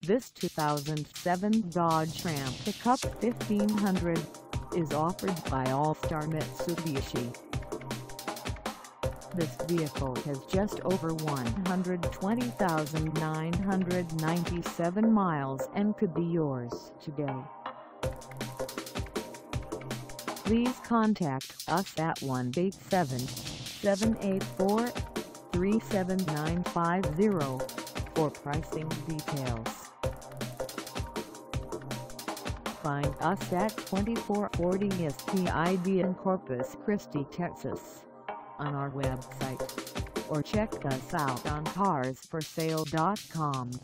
This 2007 Dodge Ram Pickup 1500 is offered by All Star Mitsubishi. This vehicle has just over 120,997 miles and could be yours today. Please contact us at 1-877-884-37950 for pricing details. Find us at 2440 SPID in Corpus Christi, Texas, on our website, or check us out on carsforsale.com.